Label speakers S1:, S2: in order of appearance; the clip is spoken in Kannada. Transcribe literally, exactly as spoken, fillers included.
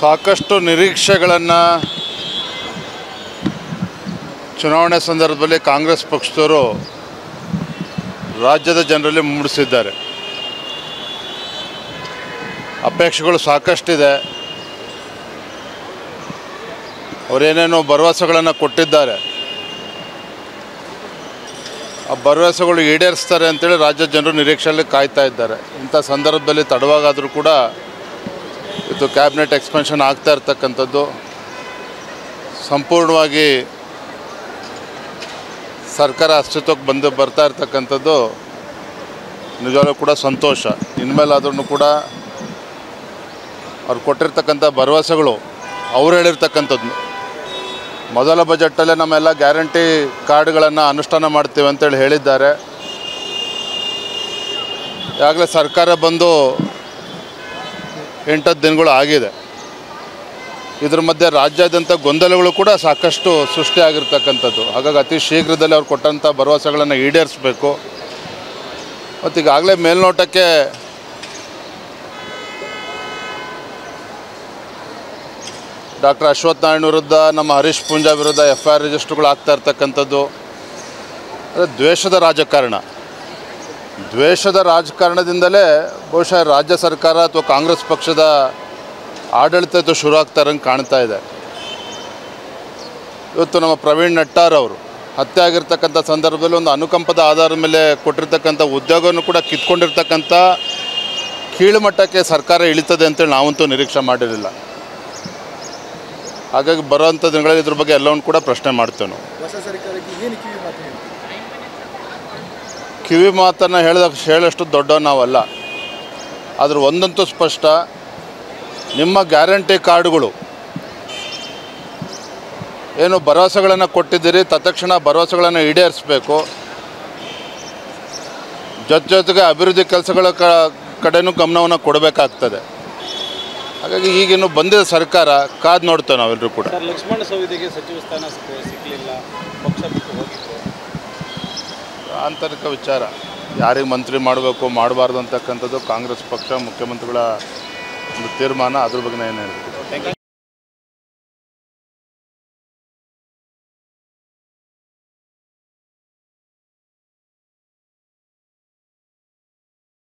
S1: ಸಾಕಷ್ಟು ನಿರೀಕ್ಷೆಗಳನ್ನು ಚುನಾವಣೆ ಸಂದರ್ಭದಲ್ಲಿ ಕಾಂಗ್ರೆಸ್ ಪಕ್ಷದವರು ರಾಜ್ಯದ ಜನರಲ್ಲಿ ಮೂಡಿಸಿದ್ದಾರೆ. ಅಪೇಕ್ಷೆಗಳು ಸಾಕಷ್ಟಿದೆ. ಅವರೇನೇನೋ ಭರವಸೆಗಳನ್ನು ಕೊಟ್ಟಿದ್ದಾರೆ, ಆ ಭರವಸೆಗಳು ಈಡೇರಿಸ್ತಾರೆ ಅಂತೇಳಿ ರಾಜ್ಯದ ಜನರು ನಿರೀಕ್ಷೆಯಲ್ಲಿ ಕಾಯ್ತಾ ಇದ್ದಾರೆ. ಇಂಥ ಸಂದರ್ಭದಲ್ಲಿ ತಡವಾಗಾದರೂ ಕೂಡ ಇದು ಕ್ಯಾಬಿನೆಟ್ ಎಕ್ಸ್ಪೆನ್ಷನ್ ಆಗ್ತಾ ಇರ್ತಕ್ಕಂಥದ್ದು, ಸಂಪೂರ್ಣವಾಗಿ ಸರ್ಕಾರ ಅಸ್ತಿತ್ವಕ್ಕೆ ಬಂದು ಬರ್ತಾ ಇರ್ತಕ್ಕಂಥದ್ದು ನಿಜವಾಗ್ಲೂ ಕೂಡ ಸಂತೋಷ. ಇನ್ಮೇಲಾದ್ರೂ ಕೂಡ ಅವ್ರು ಕೊಟ್ಟಿರ್ತಕ್ಕಂಥ ಭರವಸೆಗಳು ಅವ್ರು ಹೇಳಿರ್ತಕ್ಕಂಥದ್ದು, ಮೊದಲ ಬಜೆಟಲ್ಲೇ ನಮ್ಮೆಲ್ಲ ಗ್ಯಾರಂಟಿ ಕಾರ್ಡ್ಗಳನ್ನು ಅನುಷ್ಠಾನ ಮಾಡ್ತೀವಿ ಅಂತೇಳಿ ಹೇಳಿದ್ದಾರೆ. ಈಗಾಗಲೇ ಸರ್ಕಾರ ಬಂದು ಎಂಟತ್ತು ದಿನಗಳು ಆಗಿದೆ. ಇದ್ರ ಮಧ್ಯೆ ರಾಜ್ಯಾದ್ಯಂತ ಗೊಂದಲಗಳು ಕೂಡ ಸಾಕಷ್ಟು ಸೃಷ್ಟಿಯಾಗಿರ್ತಕ್ಕಂಥದ್ದು. ಹಾಗಾಗಿ ಅತಿ ಶೀಘ್ರದಲ್ಲಿ ಅವ್ರು ಕೊಟ್ಟಂಥ ಭರವಸೆಗಳನ್ನು ಈಡೇರಿಸಬೇಕು. ಮತ್ತು ಈಗಾಗಲೇ ಮೇಲ್ನೋಟಕ್ಕೆ ಡಾಕ್ಟರ್ ಅಶ್ವಥ್ ನಾರಾಯಣ ವಿರುದ್ಧ, ನಮ್ಮ ಹರೀಶ್ ಪೂಂಜಾ ವಿರುದ್ಧ ಎಫ್ ಐ ಆರ್ ರಿಜಿಸ್ಟ್ರುಗಳು ಆಗ್ತಾ ಇರ್ತಕ್ಕಂಥದ್ದು ಅದು ದ್ವೇಷದ ರಾಜಕಾರಣ. ದ್ವೇಷದ ರಾಜಕಾರಣದಿಂದಲೇ ಬಹುಶಃ ರಾಜ್ಯ ಸರ್ಕಾರ ಅಥವಾ ಕಾಂಗ್ರೆಸ್ ಪಕ್ಷದ ಆಡಳಿತ ಶುರು ಆಗ್ತಾರಂಗೆ ಕಾಣ್ತಾ ಇದೆ. ಇವತ್ತು ನಮ್ಮ ಪ್ರವೀಣ್ ನಟ್ಟಾರ್ ಅವರು ಹತ್ಯೆ ಆಗಿರ್ತಕ್ಕಂಥ ಸಂದರ್ಭದಲ್ಲಿ ಒಂದು ಅನುಕಂಪದ ಆಧಾರದ ಮೇಲೆ ಕೊಟ್ಟಿರ್ತಕ್ಕಂಥ ಉದ್ಯೋಗವನ್ನು ಕೂಡ ಕಿತ್ಕೊಂಡಿರ್ತಕ್ಕಂಥ ಕೀಳುಮಟ್ಟಕ್ಕೆ ಸರ್ಕಾರ ಇಳಿತದೆ ಅಂತೇಳಿ ನಾವಂತೂ ನಿರೀಕ್ಷೆ ಮಾಡಿರಲಿಲ್ಲ. ಹಾಗಾಗಿ ಬರೋವಂಥ ದಿನಗಳಲ್ಲಿ ಇದ್ರ ಬಗ್ಗೆ ಎಲ್ಲವನ್ನು ಕೂಡ ಪ್ರಶ್ನೆ ಮಾಡ್ತೇವೆ ನಾವು. ಕಿವಿ ಮಾತನ್ನು ಹೇಳಿದ ಹೇಳಷ್ಟು ದೊಡ್ಡ ನಾವಲ್ಲ. ಆದ್ರೆ ಒಂದಂತೂ ಸ್ಪಷ್ಟ, ನಿಮ್ಮ ಗ್ಯಾರಂಟಿ ಕಾರ್ಡುಗಳು ಏನು ಭರವಸೆಗಳನ್ನು ಕೊಟ್ಟಿದ್ದೀರಿ, ತತ್ಕ್ಷಣ ಭರವಸೆಗಳನ್ನು ಈಡೇರಿಸಬೇಕು. ಜೊತೆ ಜೊತೆಗೆ ಅಭಿವೃದ್ಧಿ ಕೆಲಸಗಳ ಕಡೆನೂ ಗಮನವನ್ನು ಕೊಡಬೇಕಾಗ್ತದೆ. ಹಾಗಾಗಿ ಈಗಿನ್ನು ಬಂದಿದ್ದ ಸರ್ಕಾರ ಕಾದು ನೋಡ್ತೇವೆ ನಾವೆಲ್ಲರೂ ಕೂಡ.
S2: ಲಕ್ಷ್ಮಣ ಸವದಿಗೆ ಸಚಿವ ಸ್ಥಾನ ಸಿಗಲಿಲ್ಲ, ಪಕ್ಷ ಬಿಟ್ಟು ಹೋಗಿತ್ತು.
S1: ಆಂತರಿಕ ವಿಚಾರ, ಯಾರಿಗೆ ಮಂತ್ರಿ ಮಾಡಬೇಕು ಮಾಡಬಾರ್ದು ಅಂತಕ್ಕಂಥದ್ದು ಕಾಂಗ್ರೆಸ್ ಪಕ್ಷ ಮುಖ್ಯಮಂತ್ರಿಗಳ ಒಂದು ತೀರ್ಮಾನ. ಅದ್ರ ಬಗ್ಗೆ ಏನು ಹೇಳ್ತೀವಿ.